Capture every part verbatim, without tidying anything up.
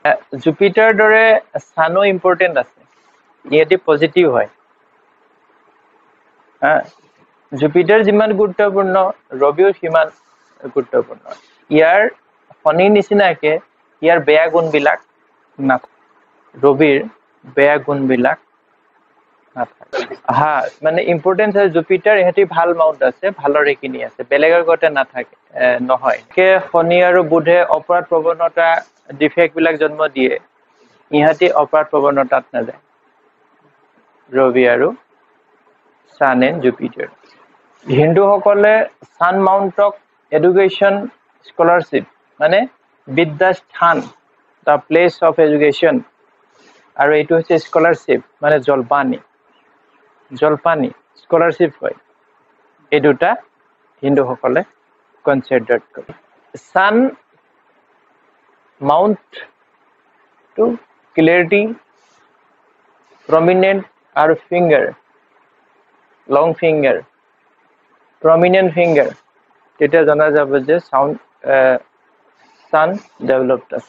Jupiter দৰে সানো important আছে ইহঁতে পজিটিভ হয় জুপিটাৰ যিমান গুৰুত্বপূৰ্ণ ৰবিও সিমান গুৰুত্বপূৰ্ণ ইয়াৰ শনিৰ নিচিনাকে ইয়াৰ বেয়া গুণবিলাক নাথাকে ৰবিৰ বেয়া গুণবিলাক নাথাকে হা মানে ইম্পৰ্টেন্ট আছে জুপিটাৰ ইহঁতে ভাল মাউন্ট আছে ভালৰ এইখিনি আছে বেলেগৰ গতে নাথাকে নহয় কে শনি আৰু বুধে অপৰাধ প্ৰৱণতা ডিফেক্ট বিলাক জন্ম দিয়ে ইহঁতে অপৰাধ প্ৰৱণতাত নাযায় ৰবি আৰু সান এণ্ড জুপিটাৰ হিন্দুসকলে সান মাউন্টক এডুকেশ্যন স্কলাৰশ্বিপ মানে বিদ্যাস্থান দ্য প্লেচ অফ এডুকেশ্যন আৰু এইটো হৈছে স্কলাৰশ্বিপ মানে জলপানী জলপানী স্কলাৰশ্বিপ হয় এই দুটা হিন্দুসকলে কনচিডাৰ কৰে sun mount to clarity prominent আৰু finger long finger prominent finger তেতিয়া জানা যাব যে সাউন্ড সান ডেভেলপড আছে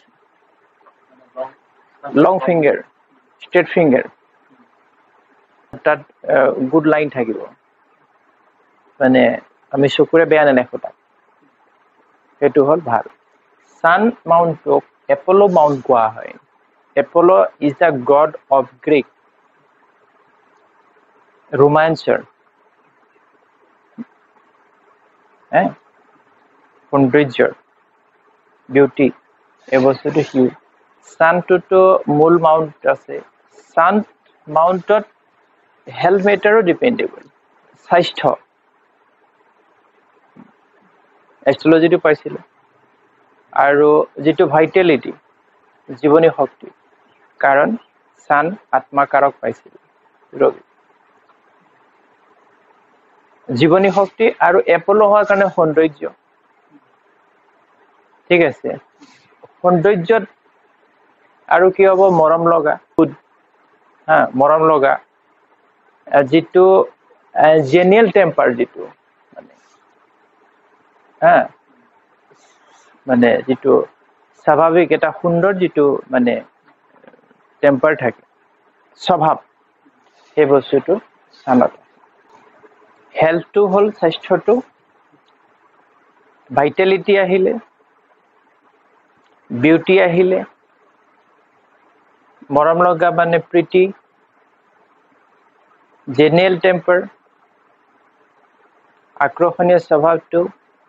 লং ফিংগাৰ স্ট্রেট ফিংগাৰ তাত গুড লাইন থাকিব মানে আমি চকুৰে বেয়া নেদেখো তাক সেইটো হল ভাল সান মাউন্টক এপলো মাউন্ট কোৱা হয় Apollo is the god of Greek romancer eh সৌন্দৰ্য বিউটি এই বস্তুটো হিউ সানটো মূল মাউন্ট আছে সান মাউন্টত হেলথ মেটাৰো ডিপেন্ডেবল স্বাস্থ্য এষ্ট্ৰলজিটো পাইছিল আৰু যেটো ভাইটেলিটি জীৱনী শক্তি কাৰণ সান আত্মাকাৰক পাইছিল ৰবি জীৱনী শক্তি আৰু এপলো হোৱাৰ কাৰণে সৌন্দৰ্য ঠিক আছে সৌন্দৰ্যত আৰু কি হ'ব মৰম লগা হা মৰম লগা যেটো জেনিয়েল টেম্পাৰ যেটো মানে হা মানে যেটো স্বাভাৱিক এটা সুন্দৰ যেটো মানে টেম্পাৰ থাকে স্বভাৱ এই বস্তুটো সানত হেলথ টু হল স্বাস্থ্যটো ভাইটেলিটি আহিলে বিউটি আহিলে মৰম লগা মানে প্ৰীতি জেনিয়েল টেম্পাৰ আক্ৰোশনীয় স্বভাৱটো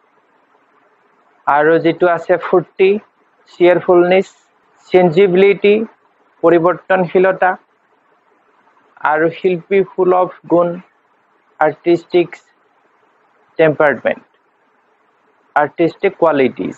আৰু যেটো আছে ফুৰ্তি চিয়াৰফুলনেছ চেঞ্জিবিলিটি পৰিৱৰ্তনশীলতা আৰু শিল্পী সুলভ গুণ artistic temperament artistic qualities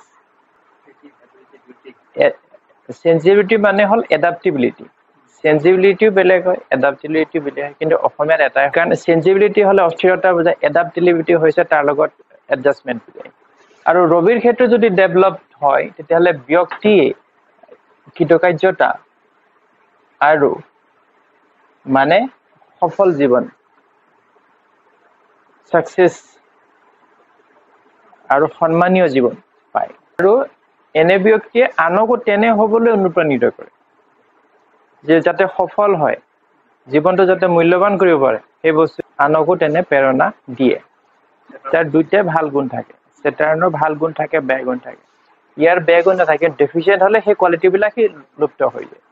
sensitivity মানে হল adaptability sensibility বেলেগ হয় adaptability বেলেগ হয় কিন্তু অসমীয়াত এটা কাৰণ sensibility হলে অস্থিৰতা বুজায় adaptability হৈছে তাৰ লগত adjustment বুজায় আৰু ৰবিৰ ক্ষেত্ৰত যদি ডেভেলপ হয় তেতিয়াহলে ব্যক্তি কৃতকাৰ্যতা আৰু মানে সফল জীৱন সাকসেস আৰু সম্মানীয় জীৱন পায় আৰু এনে ব্যক্তিয়ে আনকো তেনে হ'বলৈ অনুপ্ৰাণিত কৰে যে যাতে সফল হয় জীৱনটো যাতে মূল্যৱান কৰিব পাৰে এই বস্তু আনকো তেনে প্ৰেৰণা দিয়ে তাৰ দুইটা ভাল গুণ থাকে সেটাৰণৰ ভাল গুণ থাকে বেয়া গুণ থাকে ইয়াৰ বেয়া গুণ নাথাকে ডেফিচিয়েন্ট হলে সেই কোৱালিটি বিলাকই লুপ্ত হৈ যায়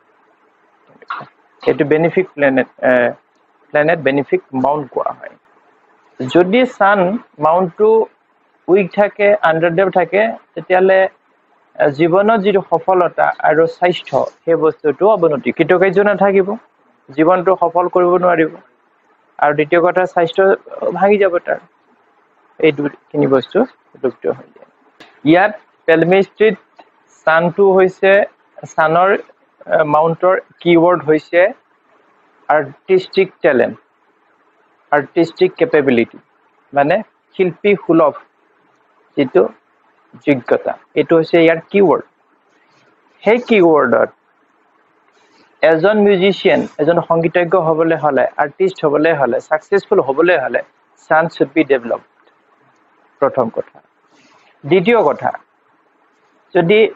এটো benefic planet planet benefic mount কোৱা হয় যদি সান মাউন্টটো উইক থাকে আন্ডাৰডেভ থাকে তেতিয়ালে জীৱনৰ যিটো সফলতা আৰু স্বাস্থ্য সেই বস্তুটো অৱনতি কৃতকাৰ্য নাথাকিব জীৱনটো সফল কৰিব নোৱাৰিব আৰু দ্বিতীয় কথা স্বাস্থ্য ভাঙি যাব তাৰ এই দুখিনি বস্তু লুপ্ত হৈ যায় ইয়াত পেলমিষ্ট্ৰিত সানটো হৈছে সানৰ মাউন্টৰ কিৱৰ্ড হৈছে আৰ্টিস্টিক টেলেন্ট artistic capability মানে শিল্পী সুলভ যেটো যোগ্যতা এটো হৈছে ইয়াৰ কিৱৰ্ড সেই কিৱৰ্ডত এজন মিউজিশিয়ান এজন সংগীতজ্ঞ হ'বলৈ হলে আৰ্টিস্ট হ'বলৈ হলে সাকসেসফুল হ'বলৈ হলে সান should be developed প্ৰথম কথা দ্বিতীয় কথা যদি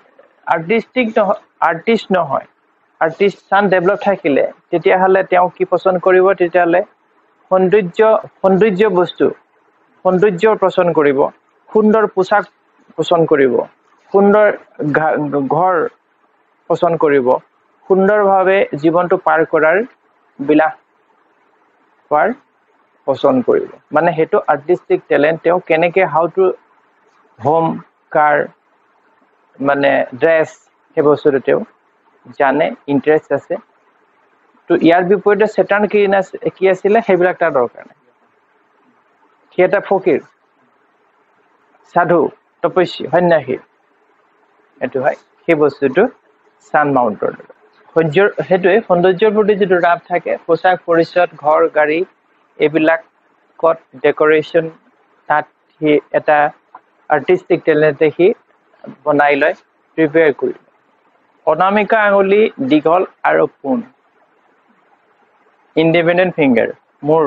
আৰ্টিষ্টিক নহয় আৰ্টিষ্ট নহয় আৰ্টিষ্ট চান ডেভেলপ থাকিলে তেতিয়াহ'লে তেওঁ কি পছন্দ কৰিব তেতিয়াহ'লে সৌন্দৰ্য সৌন্দৰ্য বস্তু সৌন্দৰ্যৰ পছন্দ কৰিব সুন্দৰ পোছাক পছন্দ কৰিব সুন্দৰ ঘৰ পছন্দ কৰিব সুন্দৰভাৱে জীৱনটো পাৰ কৰাৰ বিলাস হোৱাৰ পছন্দ কৰিব মানে হেতু আৰ্টিষ্টিক টেলেন্ট তেওঁ কেনেকে হাউ টু হোম কাৰ মানে ড্ৰেছ সেই বস্তুটো তেওঁ জানে ইন্টাৰেষ্ট আছে তো ইয়াৰ বিপৰীতে সেটান কি কি আছিল সেইবিলাক তাৰ দৰকাৰ নাই সি এটা ফকিৰ সাধু তপস্যী সন্যাসী এটো হয় সেই বস্তুটো সান মাউন্টৰ সৌন্দৰ্য হেতুৱে সৌন্দৰ্যৰ প্ৰতি যিটো ৰাপ থাকে পোছাক পৰিচ্ছদ ঘৰ গাড়ী এইবিলাকত ডেকোৰেশ্যন তাত সি এটা আৰ্টিষ্টিক টেলেন্টে সি বনাই লয় প্ৰিপেয়াৰ কৰি অনামিকা আঙুলি দীঘল আৰু পোন ইণ্ডিপেণ্ডেণ্ট ফিংগাৰ মোৰ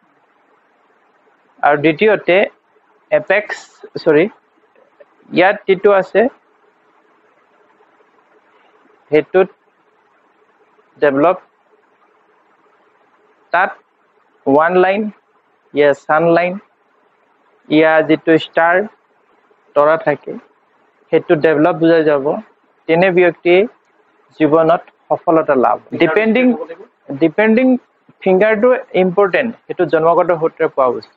আৰু দ্বিতীয়তে এপেক্স সৰি ইয়াত যিটো আছে হেতুত ডেভেলপ তাত ওৱান লাইন ইয়া সান লাইন ইয়া যিটো ষ্টাৰ তৰা থাকে হেতু ডেভেলপ বুজা যাব তেনে ব্যক্তি জীৱনত সফলতা লাভ ডিপেন্ডিং ডিপেন্ডিং ফিংগাৰটো ইম্পৰ্টেন্ট হেতু জন্মগত সূত্ৰে পোৱা বস্তু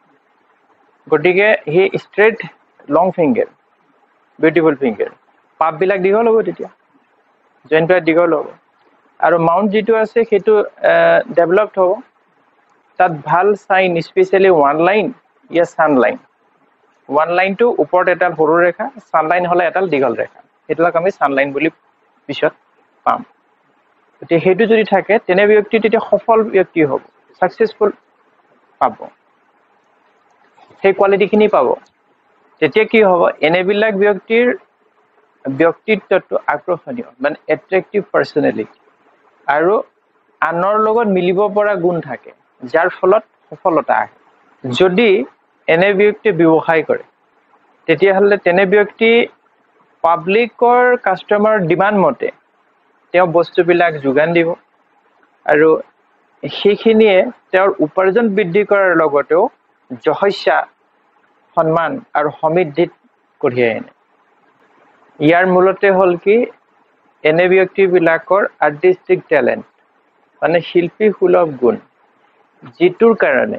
গতিকে he straight long finger beautiful finger পাপ বিলাক দীঘল হ'ব তেতিয়া জইণ্টটো দীঘল হ'ব আৰু মাউন্ট যিটো আছে সেইটো ডেভেলপড হ'ব তাত ভাল সাইন স্পেশালি ওৱান লাইন ইয়া সান লাইন ওৱান লাইনটো ওপৰত এটা সৰু ৰেখা সান লাইন হলে এটা দীঘল ৰেখা হেতুক আমি সান লাইন বুলি পিছত পাম গতিকে হেতু যদি থাকে তেনে ব্যক্তি তেতিয়া সফল ব্যক্তি হ'ব সাকসেসফুল পাব সেই কোৱালিটিখিনি পাব তেতিয়া কি হ'ব এনেবিলাক ব্যক্তিৰ ব্যক্তিত্বটো আকৰ্ষণীয় মানে এট্ৰেক্টিভ পাৰ্সোনালিটি আৰু আনৰ লগত মিলিব পৰা গুণ থাকে যাৰ ফলত সফলতা আহে যদি এনে ব্যক্তি ব্যৱসায় কৰে তেতিয়াহ'লে তেনে ব্যক্তি পাব্লিকৰ কাস্টমাৰ ডিমান্ড মতে তেওঁ বস্তুবিলাক যোগান দিব আৰু সেইখিনিয়ে তেওঁৰ উপাৰ্জন বৃদ্ধি কৰাৰ লগতেও যশস্যা সন্মান আৰু সমৃদ্ধিত কঢ়িয়াই আনে ইয়াৰ মূলতে হ'ল কি এনে ব্যক্তিবিলাকৰ আৰ্টিষ্টিক টেলেন্ট মানে শিল্পী সুলভ গুণ যিটোৰ কাৰণে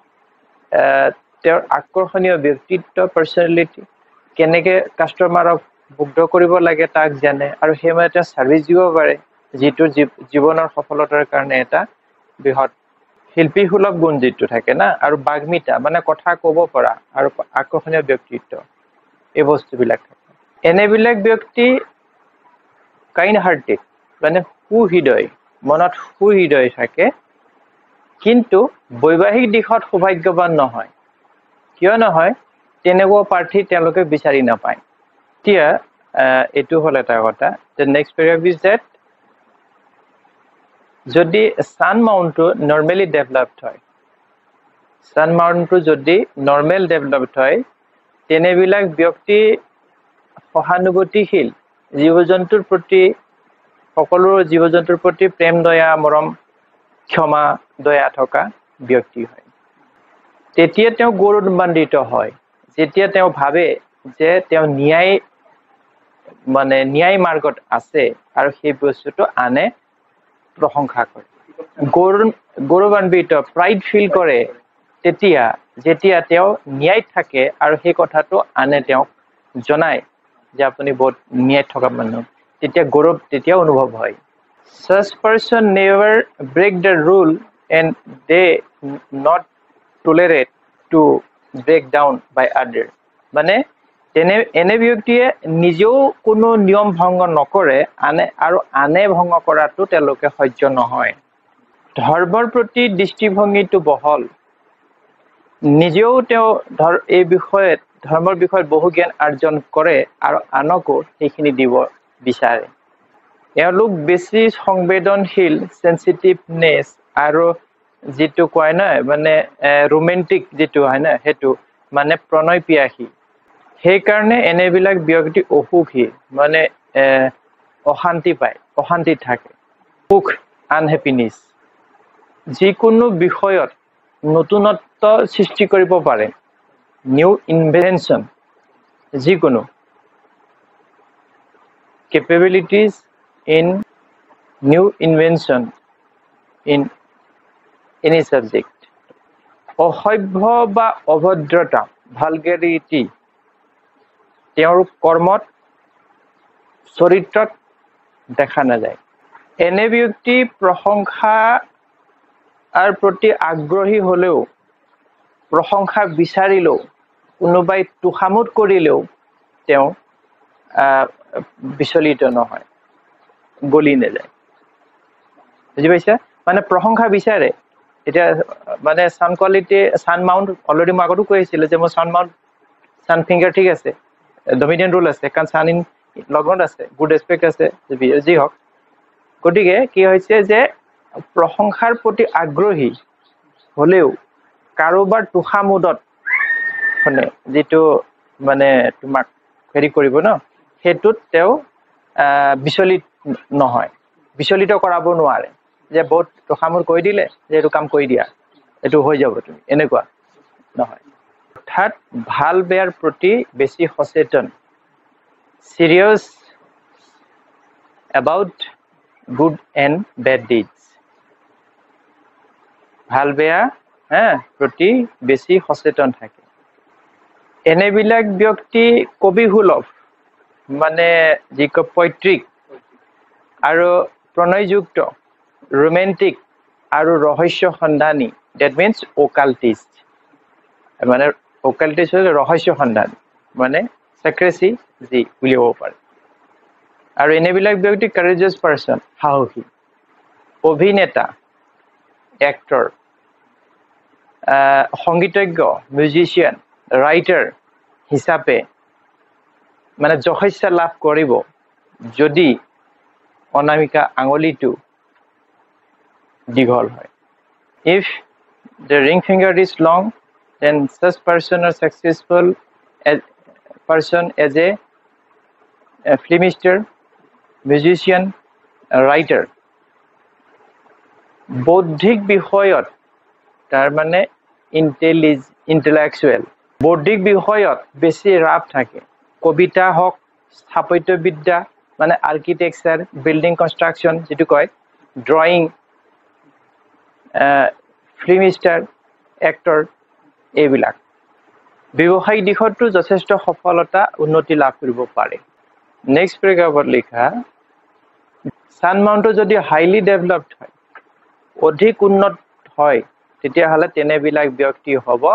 তেওঁৰ আকৰ্ষণীয় ব্যক্তিত্ব পাৰ্সোনালিটি কেনেকে কাস্টমাৰক মুগ্ধ কৰিব লাগে তাক জানে আৰু সেইমতে এটা সাৰ্ভিস দিব পাৰে যিটো জীৱনৰ সফলতাৰ কাৰণে এটা বৃহৎ শিল্পী সুলভ গুণ যিটো থাকে না আৰু বাগ্মিতা মানে কথা ক'ব পৰা আৰু আকৰ্ষণীয় ব্যক্তিত্ব এই বস্তুবিলাক থাকে এনেবিলাক ব্যক্তি কাইণ্ড হাৰ্টেড মানে সুহৃদয় মনত সুহৃদয় থাকে কিন্তু বৈবাহিক দিশত সৌভাগ্যৱান নহয় কিয় নহয় তেনেকুৱা প্ৰাৰ্থী তেওঁলোকে বিচাৰি নাপায় এতিয়া এটো হল এটা কথা the next paragraph is that যদি সান মাউন্টটো নরমালি ডেভেলপড হয় সান মাউন্টটো যদি নরমাল ডেভেলপড হয় তেনেবিলাক ব্যক্তি সহানুভূতিশীল জীৱ-জন্তুৰ প্ৰতি সকলো জীৱ-জন্তুৰ প্ৰতি প্ৰেম দয়া মৰম ক্ষমা দয়া থকা ব্যক্তি হয় তেতিয়া তেওঁ গৌৰৱান্বিত হয় যেতিয়া তেওঁ ভাবে যে তেওঁ ন্যায় মানে ন্যায় মাৰ্গত আছে আৰু সেই বস্তুটো আনে প্ৰশংসা কৰে গৌৰৱ গৌৰৱান্বিত প্ৰাইড ফিল কৰে তেতিয়া যেতিয়া তেওঁ ন্যায় থাকে আৰু সেই কথাটো আনে তেওঁক জনায় যে আপুনি বহুত ন্যায় থকা মানুহ তেতিয়া গৌৰৱ তেতিয়া অনুভৱ হয় such person never break the rule and they not tolerate to break down by other মানে তেনে এনে ব্যক্তিয়ে নিজেও কোনো নিয়ম ভংগ নকৰে আনে আৰু আনে ভংগ কৰাটো তেওঁলোকে সহ্য নহয় ধৰ্মৰ প্ৰতি দৃষ্টিভংগীটো বহল নিজেও তেওঁ ধৰ এই বিষয়ে ধৰ্মৰ বিষয়ে বহু জ্ঞান অৰ্জন কৰে আৰু আনকো সেইখিনি দিব বিচাৰে এওঁলোক বেছি সংবেদনশীল সেন্সিটিভনেস আৰু যেটো কয় না মানে ৰোমান্টিক যেটো হয় না হেতু মানে প্ৰণয় পিয়াসী সেই কাৰণে এনেবিলাক ব্যক্তি অসুখী মানে অশান্তি পায় অশান্তি থাকে সুখ আনহ্যাপিনেস যিকোনো বিষয়ত নতুনত্ব সৃষ্টি কৰিব পাৰে নিউ ইনভেনশন যিকোনো capabilities in new invention in any subject অসভ্য বা অভদ্ৰতা ভালগেৰিটি তেওঁৰ কৰ্মত চৰিত্ৰত দেখা নাযায় এনে ব্যক্তি প্ৰশংসা আর প্ৰতি আগ্ৰহী হলেও প্ৰশংসা বিচাৰিলেও কোনোবাই তুখামুদ কৰিলেও তেওঁ বিচলিত নহয় গলি নাযায় বুজি পাইছা মানে প্ৰশংসা বিচাৰে এটা মানে sound quality sound mount already মই আগতো কৈছিল যে মই সাউন্ড মাউন্ট সাউন্ড ফিংগাৰ ঠিক আছে ডমিনেন্ট ৰোল আছে কাৰণ সাউন্ড ইন লগত আছে গুড এসপেক্ট আছে যি হওক গতিকে কি হৈছে যে প্ৰশংসাৰ প্ৰতি আগ্ৰহী হলেও কাৰোবাৰ তুখামুদত মানে যেটো মানে তোমাক হেৰি কৰিব ন হেতুত তেও বিচলিত নহয় বিচলিত কৰাব নোৱাৰে যে বহুত তুখামুদ কৈ দিলে যে এটো কাম কৰি দিয়া এটো হৈ যাব তুমি এনেকুৱা নহয় অৰ্থাৎ ভাল বেয়াৰ প্ৰতি বেছি সচেতন serious about good and bad deeds ভাল বেয়া হ্যাঁ প্ৰতি বেছি সচেতন থাকে এনেবিলাক ব্যক্তি কবিসুলভ মানে যিক পৈতৃক আৰু প্ৰণয়যুক্ত ৰোমান্টিক আৰু ৰহস্য সন্ধানী that means occultist মানে occultist হল ৰহস্য সন্ধানী মানে secrecy যি বুলিব পাৰে আৰু এনেবিলাক ব্যক্তি courageous person সাহসী অভিনেতা actor সংগীতজ্ঞ মিউজিশিয়ান রাইটার হিসাবে মানে যশস্যা লাভ কৰিব যদি অনামিকা আঙুলিটো দীঘল হয় if the ring finger is long then such person are successful as person as a, a filmmaker musician a writer বৌদ্ধিক বিষয়ত তাৰ মানে ইন্টেলেকচুৱেল বৌদ্ধিক বিষয়ত বেছি ৰাপ থাকে কবিতা হক স্থাপত্যবিদ্যা মানে আৰ্কিটেকচাৰ বিল্ডিং কনষ্ট্ৰাকচন যেটো কয় ড্ৰয়িং ফিল্ম ষ্টাৰ এক্টৰ এইবিলাক ব্যৱসায়িক দিশতো যথেষ্ট সফলতা উন্নতি লাভ কৰিব পাৰে নেক্সট প্ৰেগাবত লিখা সান মাউন্ট যদি হাইলি ডেভেলপড হয় অধিক উন্নত হয় তেতিয়া হলে তেনেবিলাক ব্যক্তি হ'ব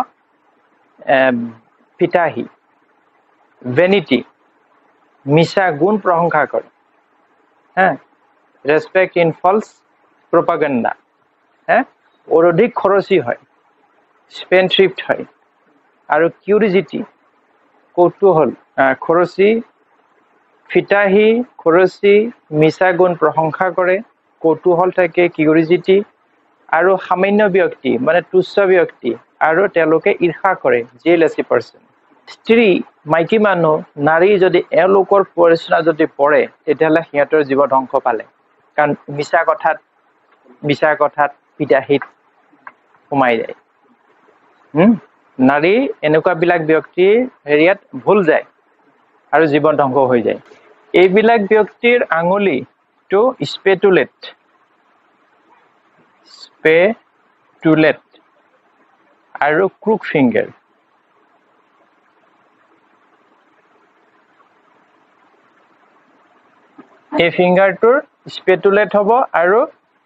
ফিতাহি ভ্যানিটি মিছা গুণ প্ৰশংসা কৰে হ্যাঁ রেসপেক্ট ইন ফলস প্রপাগান্ডা হ্যাঁ অধিক খৰচী হয় স্পেন্ডথ্ৰিফ্ট হয় আৰু কিউৰিজিটি কৌতূহল খৰচী ফিতাহি খৰচী মিছা গুণ প্ৰশংসা কৰে কৌতূহল থাকে কিউৰিজিটি আৰু সামান্য ব্যক্তি মানে তুচ্ছ ব্যক্তি আৰু তেওঁলোকে ঈৰ্ষা কৰে জেলাসি পারসন স্ত্ৰী মাইকী মানুহ নাৰী যদি এলোকৰ পৰিচনা যদি পৰে তেতিয়ালে হিয়াতৰ জীৱ ধ্বংস পালে কাৰণ মিছা কথাত মিছা কথাত পিতাহিত সোমাই যায় হুম নাৰী এনেকুৱা বিলাক ব্যক্তি হেৰিয়াত ভুল যায় আৰু জীৱন ধ্বংস হৈ যায় এইবিলাক ব্যক্তিৰ আঙুলি টু স্পেটুলেট স্পেটুলেট আৰু ক্ৰুক ফিংগাৰ এই ফিংগাৰটোৰ স্পেটুলেট হ'ব আৰু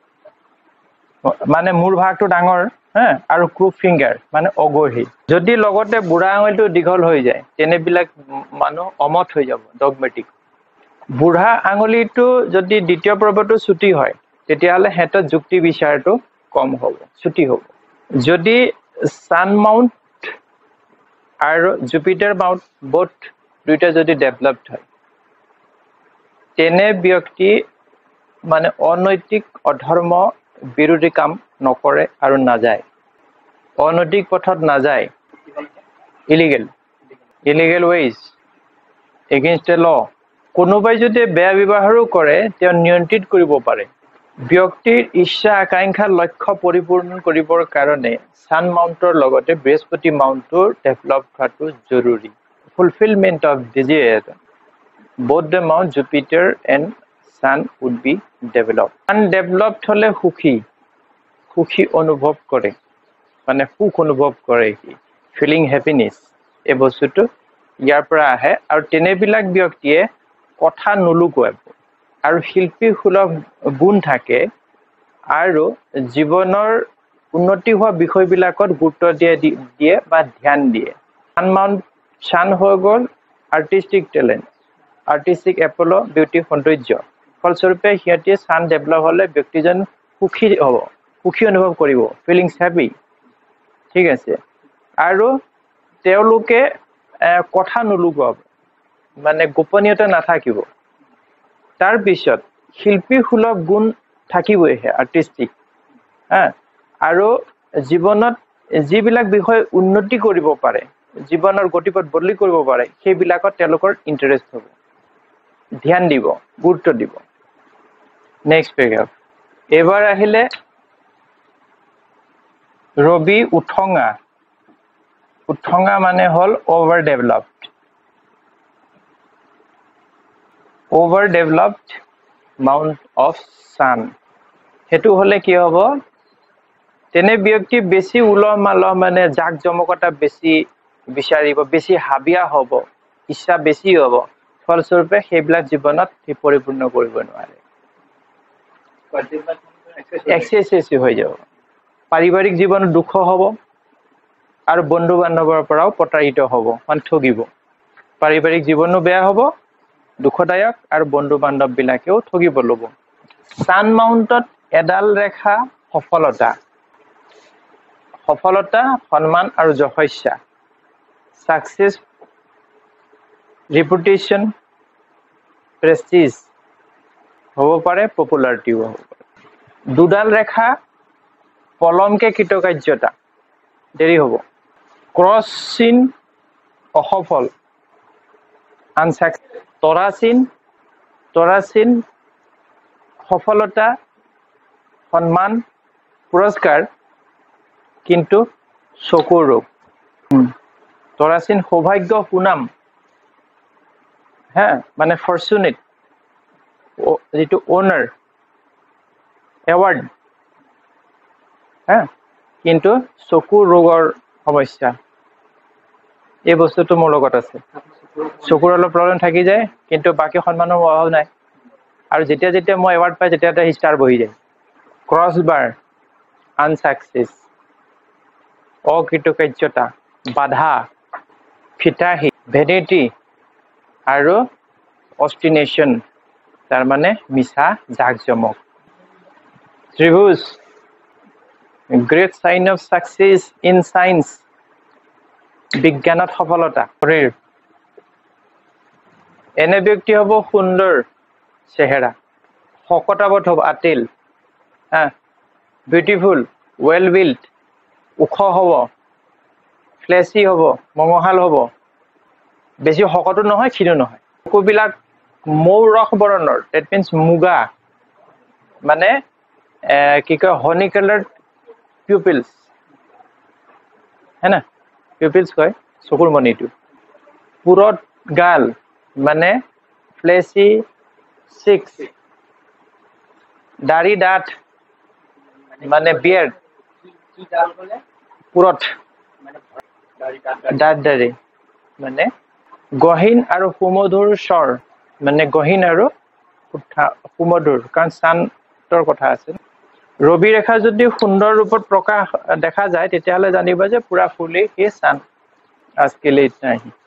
মানে মূৰ ভাগটো ডাঙৰ হ্যাঁ আৰু ক্ৰুক ফিংগাৰ মানে অগহি যদি লগতে বুঢ়া আঙুলিটো দীঘল হৈ যায় তেনেবিলাক মানুহ অমত হৈ যাব ডগমেটিক বুঢ়া আঙুলিটো যদি দ্বিতীয় পৰ্বটো ছুটি হয় তেতিয়াহলে হেতৰ যুক্তি বিচাৰটো কম হ'ব ছুটি হ'ব যদি সান মাউন্ট আৰু জুপিটাৰ মাউন্ট বোথ দুইটা যদি ডেভেলপড হয় তেনে ব্যক্তি মানে অনৈতিক অধৰ্ম বিৰোধী কাম নকৰে আৰু নাযায় অনৈতিক পথত নাযায় illegal illegal ways against the law কোনোবাই যদি বেয়া ব্যৱহাৰো কৰে তেওঁ নিয়ন্ত্ৰিত কৰিব পাৰে ব্যক্তিৰ ইচ্ছা আকাংক্ষা লক্ষ্য পৰিপূৰ্ণ কৰিবৰ কাৰণে সান মাউন্টৰ লগতে বৃহস্পতি মাউন্টৰ ডেভেলপ কৰাটো জৰুৰী fulfillment of desire both the mount Jupiter and Sun would be developed sun developed হলে সুখী সুখী অনুভৱ কৰে মানে সুখ অনুভৱ কৰে কি feeling happiness এই বস্তুটো ইয়াৰ পৰা আহে আৰু তেনেবিলাক ব্যক্তিয়ে কথা নুলুকুৱাব আৰু শিল্পী সুলভ গুণ থাকে আৰু জীৱনৰ উন্নতি হোৱা বিষয়বিলাকত গুৰুত্ব দিয়ে দিয়ে বা ধ্যান দিয়ে সান মাউন্ট সান হৈ গ'ল artistic talent artistic Apollo' beauty সৌন্দৰ্য ফলস্বৰূপে সিহঁতে সান ডেভেলপ হ'লে ব্যক্তিজন সুখী হ'ব সুখী অনুভৱ কৰিব ফিলিংছ হেপি ঠিক আছে আৰু তেওঁলোকে কথা নুলুকুৱাব মানে গোপনীয়তা নাথাকিব তাৰ পিছত শিল্পী সুলভ গুণ থাকিবই হে আৰ্টিষ্টিক হা আৰু জীৱনত যিবিলাক বিষয় উন্নতি কৰিব পাৰে জীৱনৰ গতিপথ বদলি কৰিব পাৰে সেইবিলাকত তেওঁলোকৰ ইন্টাৰেষ্ট হ'ব ধ্যান দিব গুৰুত্ব দিব নেক্সট পেৰাগ্ৰাফ এবাৰ আহিলে ৰবি উঠঙা উঠঙা মানে হল over developed over developed mount of sun হেতু হলে কি হ'ব তেনে ব্যক্তি বেছি উলহ মালহ মানে জাক জমকতা বেছি বিচাৰিব বেছি হাবিয়া হ'ব ইচ্ছা বেছি হ'ব ফলস্বৰূপে সেইবিলাক জীৱনত পৰিপূৰ্ণ কৰিব নোৱাৰে এক্সেস হৈ যাব পাৰিবাৰিক জীৱনত দুখ হ'ব আৰু বন্ধু বান্ধৱৰ পৰাও প্ৰতাৰিত হ'ব মানে ঠগিব পাৰিবাৰিক জীৱনো বেয়া হ'ব দুখদায়ক আৰু বন্ধু বান্ধৱ বিলাকেও ঠগিব ল'ব সান মাউন্টত এডাল ৰেখা সফলতা সফলতা সন্মান আৰু যশস্যা সাকসেস ৰেপুটেশন প্ৰেষ্টিজ হ'ব পাৰে পপুলাৰিটি হ'ব পাৰে দুডাল ৰেখা পলমকে কৃতকাৰ্যতা দেৰি হ'ব ক্ৰছ চিন অসফল আনসাকসেস তৰা চিন তৰা চিন সফলতা সন্মান পুৰস্কাৰ কিন্তু চকুৰ ৰোগ তৰা চিন সৌভাগ্য সুনাম হ্যাঁ মানে ফৰচুনেট যেটো ওনার এওয়ার্ড হ্যাঁ কিন্তু চকুৰ ৰোগৰ সমস্যা এই বস্তুটো মোৰ লগত আছে চকুৰ অলপ প্ৰব্লেম থাকি যায় কিন্তু বাকি সন্মানৰ অভাৱ নাই আৰু যেতিয়া যেতিয়া মই এৱাৰ্ড পাই যেতিয়া এটা ষ্টাৰ বহি যায় ক্ৰছ বাৰ আনসাকসেস অকৃতকাৰ্যতা বাধা ফিতাহি ভেনিটি আৰু অস্টিনেশন তাৰ মানে মিছা জাকজমক ত্ৰিভুজ great sign of success in science বিজ্ঞানত সফলতা শৰীৰ এনে ব্যক্তি হ'ব সুন্দৰ চেহেৰা শকতাৱত হ'ব আতিল হা বিউটিফুল ওয়েল বিল্ড ওখ হ'ব ফ্লেসি হ'ব মঙহাল হ'ব বেছি শকতো নহয় ক্ষীণো নহয় কোবিলাক মৌ ৰস বৰণৰ দ্যাট মিন্স মুগা মানে কি কয় হনি কালাৰ্ড পিউপিলস হয়না পিউপিলস কয় চকুৰ মণিটো পুৰত গাল মানে ফ্লেসি সিক্স দাড়ি দাঁত মানে বিয়ার্ড কি গাল বলে পুৰত মানে দাঁত দাড়ি মানে গহীন আৰু সুমধুৰ স্বৰ মানে গহীন আৰু সুমধুৰ কাৰণ শান্তৰ কথা আছে ৰবি ৰেখা যদি সুন্দৰ ৰূপত প্ৰকাশ দেখা যায় তেতিয়াহলে জানিবা যে পুৰা ফুলি হে শান আজকে লে ইতনা হি